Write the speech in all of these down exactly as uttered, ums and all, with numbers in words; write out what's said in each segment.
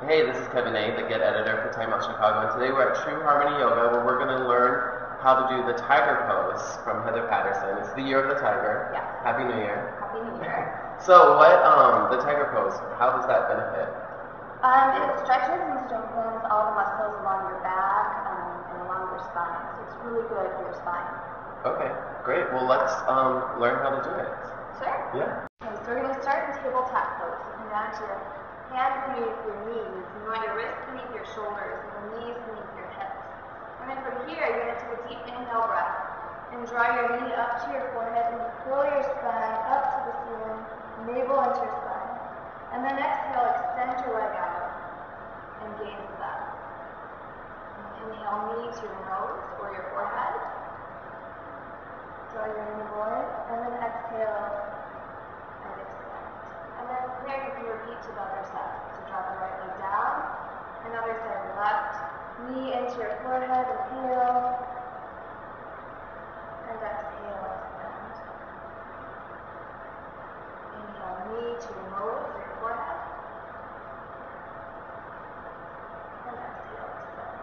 Hey, this is Kevin A, the Get Editor for Time Out Chicago, and today we're at True Harmony Yoga, where we're going to learn how to do the tiger pose from Heather Patterson. It's the year of the tiger. Yeah. Happy New Year. Happy New Year. So, what, um, the tiger pose, how does that benefit? Um, it stretches and strengthens all the muscles along your back um, and along your spine. So it's really good for your spine. Okay, great. Well, let's um, learn how to do it. Sure. Yeah. Okay, so we're going to start in tabletop pose. So come down to your hands beneath your knees. You want your wrists beneath your shoulders and your knees beneath your hips. And then from here, you're going to take a deep inhale breath and draw your knee up to your forehead and pull your spine up to the ceiling, navel into your spine. And then exhale, extend your leg out and gaze up. Inhale, knee to your nose or your forehead. Draw your navel in, and then exhale and extend. And then from there you can repeat to the other side. So drop the right leg down, and other side left, knee into your forehead, inhale, and exhale, extend. Inhale, knee to your nose or your forehead, and exhale, extend.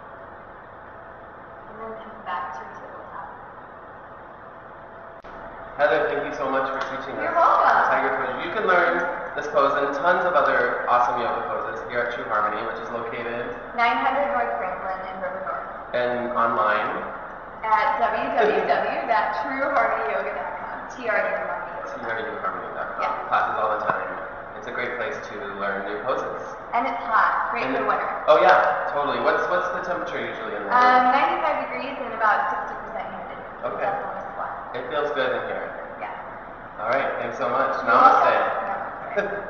And then come back to your tabletop. Heather, thank you so much for teaching us. You're welcome. The tiger pose. You can learn this pose and tons of other awesome yoga poses here at True Harmony, which is located nine hundred North Franklin in River North. and online At w w w dot true harmony yoga dot com. T R U Harmony Yoga. T R U harmony dot com. Yeah. Classes all the time. It's a great place to learn new poses. And it's hot. Great And for it- winter. Oh yeah, totally. What's what's the temperature usually in there? Um, ninety-five degrees and about sixty percent humidity. Okay. Definitely sweat. It feels good in here. Yeah. All right, thanks so much. You're Namaste. welcome. Namaste.